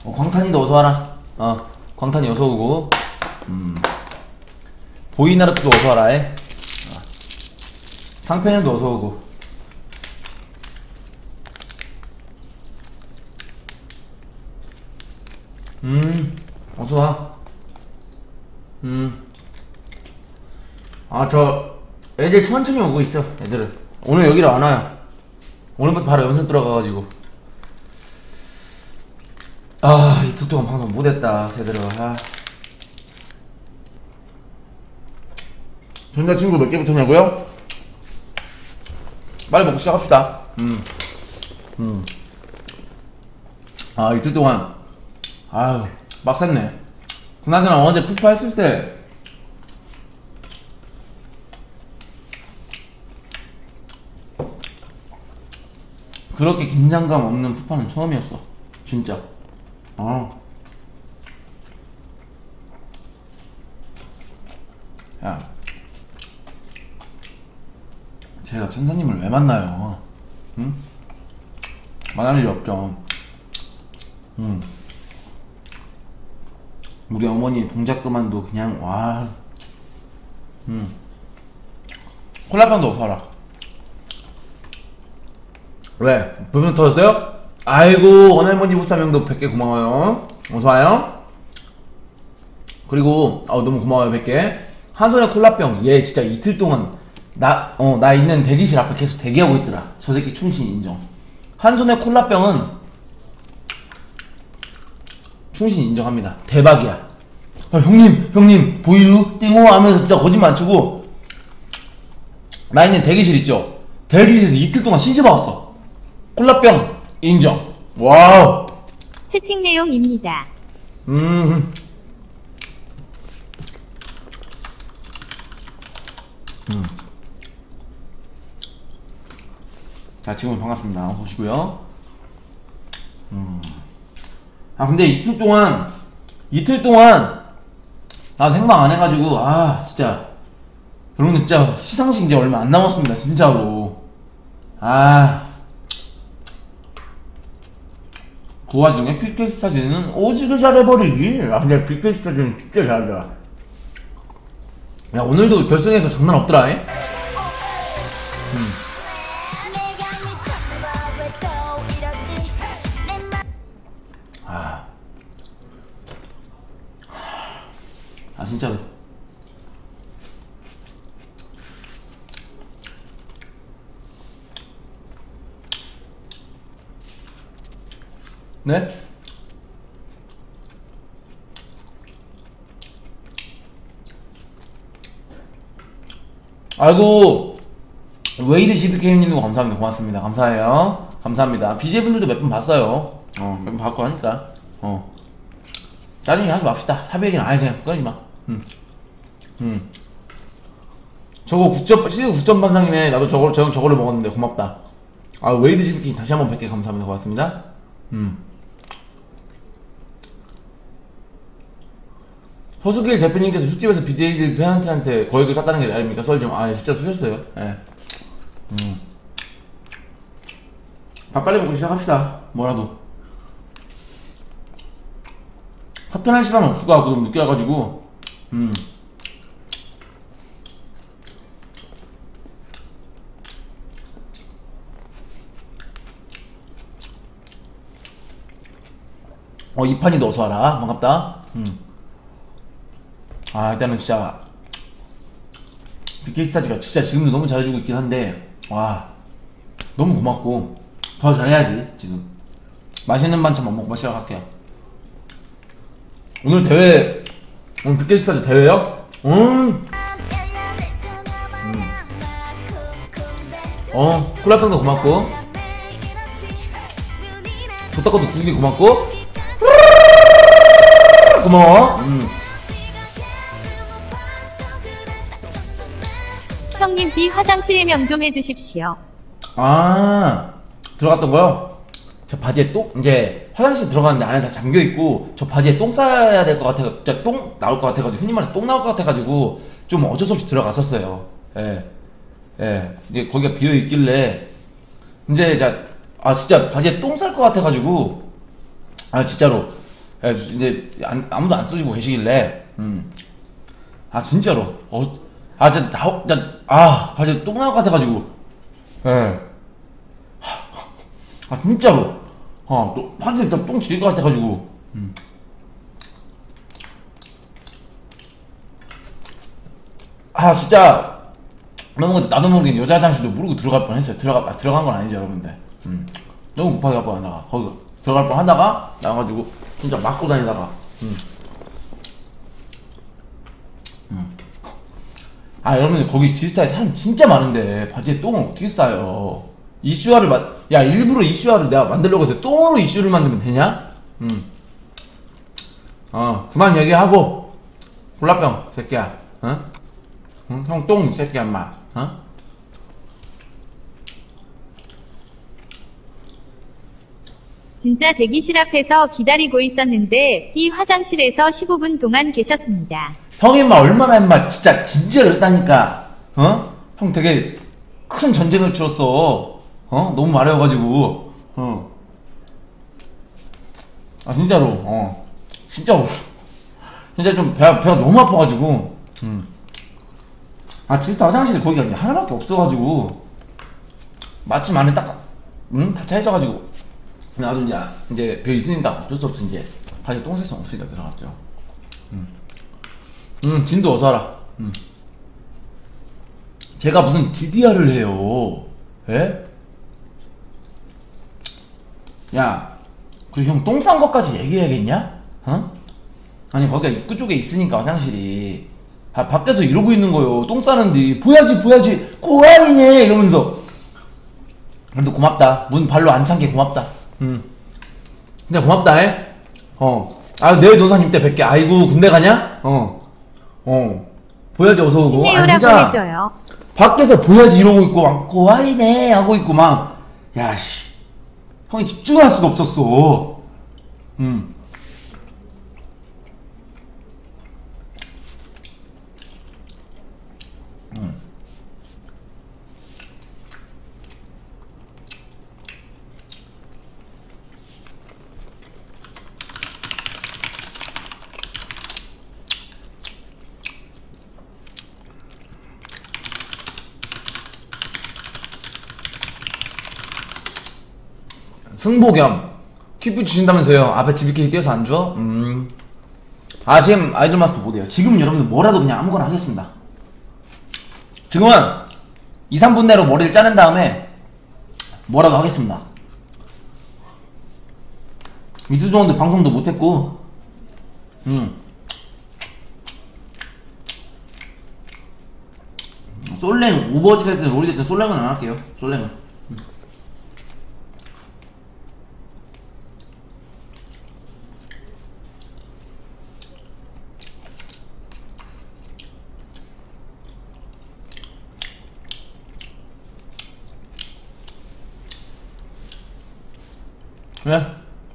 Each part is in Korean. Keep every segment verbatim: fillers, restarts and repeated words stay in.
어, 광탄이도 어서와라. 어 광탄이 어서오고, 음 보이나르트도 어서와라. 해. 어. 상패는도 어서오고. 음 어서와. 음 아 저 애들 천천히 오고 있어. 애들은 오늘 여기로 안 와요. 오늘부터 바로 연습 들어가가지고. 아 이틀 동안 방송 못했다 제대로. 아. 전자친구 몇 개부터냐고요? 빨리 먹고 시작합시다. 음. 음. 아 이틀 동안 아유 빡셌네. 그나저나 어제 푸파 했을 때 그렇게 긴장감 없는 푸파는 처음이었어 진짜. 어. 야 제가 천사님을 왜 만나요? 응? 만날 일이 없죠. 응. 우리 어머니 동작 그만도 그냥 와. 응. 콜라병도 어서와라. 왜? 부분 터졌어요? 아이고 원할머니 보쌈형도 백 개 고마워요. 어서와요. 그리고 어, 너무 고마워요 백 개. 한손에 콜라병 얘 진짜 이틀 동안 나, 어, 나 있는 대기실 앞에 계속 대기하고 있더라. 저 새끼 충신 인정. 한손에 콜라병은 충신 인정합니다. 대박이야. 아, 형님 형님 보이루 띵호 하면서 진짜 거짓말 안 치고 나 있는 대기실 있죠? 대기실에서 이틀 동안 시집와왔어. 콜라병 인정. 와우. 채팅 내용입니다. 음. 음. 자 지금 반갑습니다. 어서 오시고요. 음. 아 근데 이틀 동안 이틀 동안 나 생방 안 해가지고 아 진짜 여러분들 진짜 시상식 이제 얼마 안 남았습니다 진짜로. 아 그 와중에 피케이스 사진은 오지게 잘해버리기. 아 근데 피케이스 사진은 진짜 잘하더라. 야 오늘도 결승에서 장난 없더라. 음. 아. 아 진짜로 네? 아이고 웨이드 지피케이님도 감사합니다. 고맙습니다. 감사해요. 감사합니다. 비제이분들도 몇 번 봤어요. 어, 몇 번 봤고 하니까 어 짜증이 하지 맙시다. 사비 얘기는 아예 그냥 꺼내지마. 음. 음. 저거 구 점, 시드 구 점 반상이네. 나도 저거, 저, 저거를 먹었는데 고맙다. 아 웨이드 지피케이 다시 한번 백 개 감사합니다. 고맙습니다. 음. 서수길 대표님께서 술집에서 비제이들 팬한테 거액을 쐈다는 게 아닙니까? 썰 좀. 아 진짜 쏘셨어요. 예. 네. 음. 밥 빨리 먹고 시작합시다. 뭐라도. 커튼할 시간 없을 것 같고 너무 늦게 와가지고. 음. 어 이판이도 어서와라. 반갑다. 음. 아 일단은 진짜 비케이스타즈가 진짜 지금도 너무 잘해주고 있긴 한데 와 너무 고맙고 더 잘해야지. 지금 맛있는 반찬만 먹고 시작할게요. 오늘 대회 오늘 비케이스타즈 대회요? 음. 음. 어 콜라병도 고맙고 조타코도 구기 고맙고 고마워. 음. 형님 비 화장실 명 좀 해주십시오. 아 들어갔던 거요? 저 바지에 똥 이제 화장실 들어갔는데 안에 다 잠겨 있고 저 바지에 똥 싸야 될 것 같아. 진짜 똥 나올 것 같아가지고 흔히 말해서 똥 나올 것 같아가지고 좀 어쩔 수 없이 들어갔었어요. 예, 예. 이제 거기가 비어 있길래 이제 자 아 진짜 바지에 똥 쌀 것 같아가지고 아 진짜로 그래서 이제 안, 아무도 안 쓰시고 계시길래 음. 아 진짜로 어, 아 진짜 나오 나, 아 바지 똥 나올 것 같아가지고 예. 아 진짜로 어또 바지 똥 질릴 것 같아가지고 음. 아 진짜 너무 나도 모르게 여자 화장실도 모르고 들어갈 뻔했어요. 들어가 아, 들어간 건 아니죠 여러분들. 음. 너무 급하게 갈 뻔하다가 거기 들어갈 뻔하다가 나가지고 진짜 맞고 다니다가. 음. 음. 아 여러분들 거기 지스타에 사람 진짜 많은데 바지에 똥을 어떻게 싸요? 이슈화를 마, 야 일부러 이슈화를 내가 만들려고 해서 똥으로 이슈를 만들면 되냐? 음. 어 그만 얘기하고 골라병 새끼야. 어? 응? 형 똥 새끼야 인마. 어? 진짜 대기실 앞에서 기다리고 있었는데 B 화장실에서 십오 분 동안 계셨습니다. 형 인마 얼마나 인마 진짜 진짜 그랬다니까. 어? 형 되게 큰 전쟁을 치렀어. 어? 너무 마려워가지고. 어. 아 진짜로. 어. 진짜로. 진짜 좀 배가 배가 너무 아파가지고. 음. 아 진짜 화장실에 거기가 그냥 하나밖에 없어가지고 마침 안에 딱 응? 다 차있어가지고 나도 이제 이제 배 있으니까 어쩔 수 없이 이제 바지에 똥 셀 수 없으니까 들어갔죠. 음. 음 진도 어서와라. 음. 제가 무슨 디디알을 해요. 에? 야 그 형 똥 싼 것까지 얘기해야겠냐? 어? 아니 거기가 입구 쪽에 있으니까 화장실이 아, 밖에서 이러고 있는 거요. 똥 싸는데 보야지 보야지 고양이네 이러면서. 그래도 고맙다. 문 발로 안 찬 게 고맙다. 음. 진짜 고맙다. 해. 어. 아 내일 노사님 때 뵐게. 아이고 군대 가냐? 어. 어. 보야지 어서 오고. 아 진짜. 해줘요. 밖에서 보야지 이러고 있고 막 고양이네 하고 있고 막. 야씨. 형이 집중할 수가 없었어. 음. 승보겸 킥부 주신다면서요. 앞에 지비케이 띄어서 안 줘? 음. 아 지금 아이돌 마스터 못해요. 지금 여러분들 뭐라도 그냥 아무거나 하겠습니다. 지금은 이, 삼 분 내로 머리를 자른 다음에 뭐라도 하겠습니다. 이틀 동안도 방송도 못했고 음. 솔랭 오버워치 됐든 롤이 됐든 솔랭은 안 할게요. 솔랭은 음. 왜?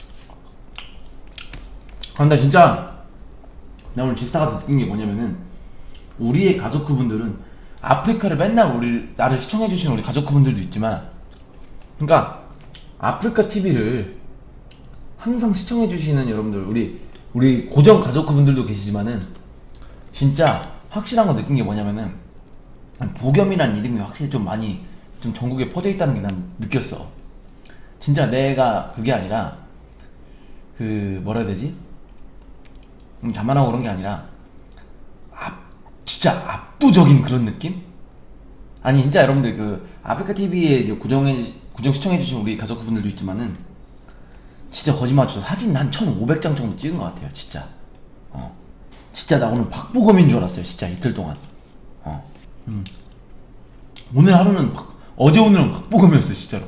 근데 진짜 나 오늘 지스타 가서 느낀 게 뭐냐면은 우리의 가족분들은 아프리카를 맨날 우리 나를 시청해주시는 우리 가족분들도 있지만 그러니까 아프리카 티비를 항상 시청해주시는 여러분들 우리 우리 고정 가족분들도 계시지만은 진짜 확실한 거 느낀 게 뭐냐면은 보겸이란 이름이 확실히 좀 많이 좀 전국에 퍼져 있다는 게 난 느꼈어. 진짜 내가 그게 아니라 그 뭐라 해야 되지? 음, 자만하고 그런 게 아니라 압, 진짜 압도적인 그런 느낌? 아니 진짜 여러분들 그 아프리카 티비에 고정해, 고정 시청해주신 우리 가족분들도 있지만은 진짜 거짓말 쳐서 사진 한 천오백 장 정도 찍은 것 같아요 진짜. 어 진짜 나 오늘 박보검인 줄 알았어요 진짜 이틀 동안. 어 음. 오늘 하루는 박, 어제 오늘은 박보검이었어요 진짜로.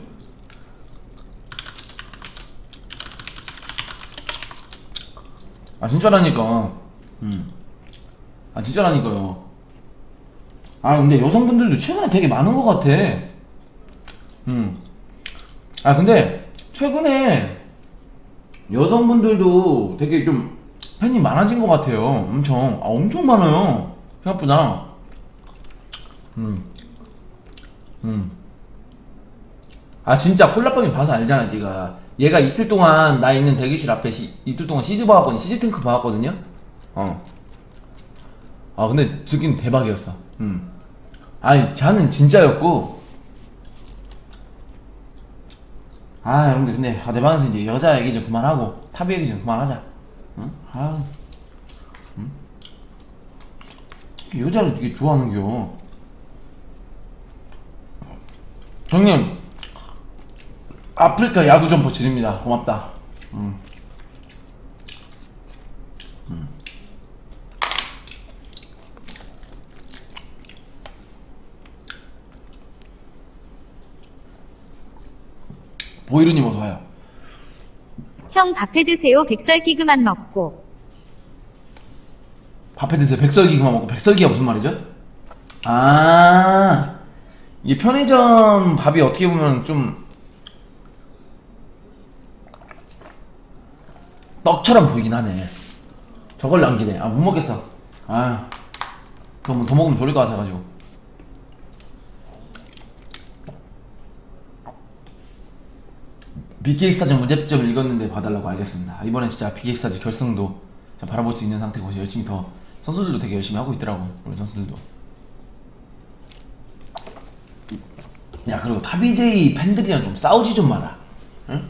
아 진짜라니까. 음. 아 진짜라니까요. 아 근데 여성분들도 최근에 되게 많은 것 같아. 음. 아 근데 최근에 여성분들도 되게 좀 팬이 많아진 것 같아요. 엄청. 아 엄청 많아요. 생각보다. 음. 음. 아 진짜 콜라병이 봐서 알잖아 네가. 얘가 이틀 동안 나 있는 대기실 앞에 시, 이틀 동안 시즈 봐왔거든요. 시즈 탱크 봐왔거든요. 어. 아 근데 듣긴 대박이었어. 음. 아니 자는 진짜였고. 아 여러분들 근데 아, 내 방에서 이제 여자 얘기 좀 그만하고 탑 얘기 좀 그만하자. 응? 아. 응? 여자를 되게 좋아하는겨. 형님 아프리카 야구 점퍼 드립니다. 고맙다. 음. 음. 보이루님 어서와요. 형 밥해 드세요. 백설기그만 먹고. 밥해 드세요. 백설기 그만 먹고. 백설기가 무슨 말이죠? 아 이게 편의점 밥이 어떻게 보면 좀 떡처럼 보이긴 하네. 저걸 남기네. 아 못 먹겠어. 아 더, 더 먹으면 졸릴 것 같아가지고. 비케이스타즈 문제점을 읽었는데 봐달라고. 알겠습니다. 이번엔 진짜 비케이스타즈 결승도 바라볼 수 있는 상태고 열심히 더 선수들도 되게 열심히 하고 있더라고. 우리 선수들도. 야 그리고 타비제이 팬들이랑 좀 싸우지 좀 마라. 응?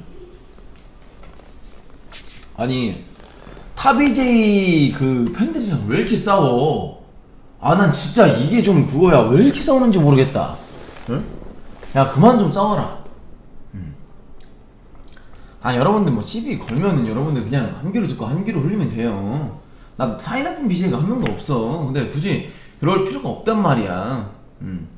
아니 타비제이 그 팬들이랑 왜 이렇게 싸워? 아 난 진짜 이게 좀 그거야. 왜 이렇게 싸우는지 모르겠다. 응? 야 그만 좀 싸워라. 음. 아 여러분들 뭐 시비 걸면은 여러분들 그냥 한 귀로 듣고 한 귀로 흘리면 돼요. 나 사이 나쁜 비제이가 한 명도 없어. 근데 굳이 그럴 필요가 없단 말이야. 음.